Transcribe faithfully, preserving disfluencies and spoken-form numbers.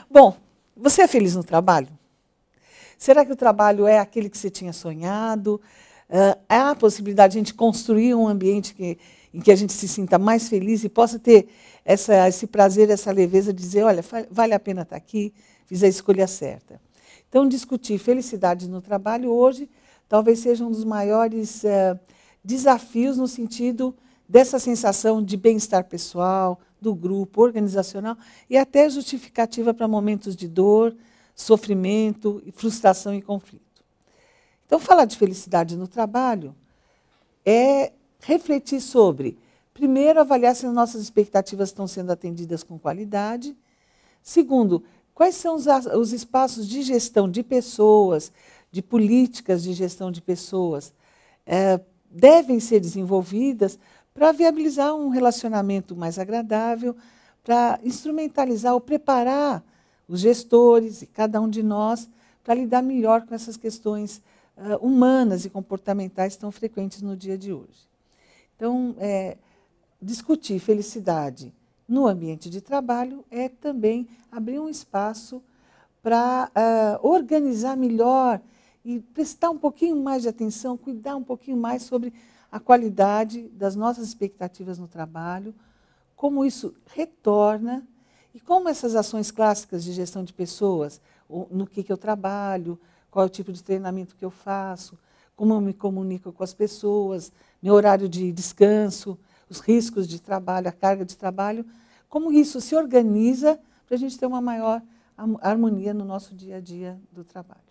Bom, você é feliz no trabalho? Será que o trabalho é aquele que você tinha sonhado? Uh, há a possibilidade de a gente construir um ambiente que, em que a gente se sinta mais feliz e possa ter essa, esse prazer, essa leveza de dizer, olha, vale a pena estar aqui, fiz a escolha certa. Então, discutir felicidade no trabalho hoje talvez seja um dos maiores uh, desafios no sentido dessa sensação de bem-estar pessoal, do grupo, organizacional, e até justificativa para momentos de dor, sofrimento, frustração e conflito. Então, falar de felicidade no trabalho é refletir sobre, primeiro, avaliar se as nossas expectativas estão sendo atendidas com qualidade. Segundo, quais são os, os espaços de gestão de pessoas, de políticas de gestão de pessoas, é, devem ser desenvolvidas para viabilizar um relacionamento mais agradável, para instrumentalizar ou preparar os gestores e cada um de nós para lidar melhor com essas questões uh, humanas e comportamentais tão frequentes no dia de hoje. Então, é, discutir felicidade no ambiente de trabalho é também abrir um espaço para uh, organizar melhor e prestar um pouquinho mais de atenção, cuidar um pouquinho mais sobre a qualidade das nossas expectativas no trabalho, como isso retorna e como essas ações clássicas de gestão de pessoas, no que, que eu trabalho, qual é o tipo de treinamento que eu faço, como eu me comunico com as pessoas, meu horário de descanso, os riscos de trabalho, a carga de trabalho, como isso se organiza para a gente ter uma maior harmonia no nosso dia a dia do trabalho.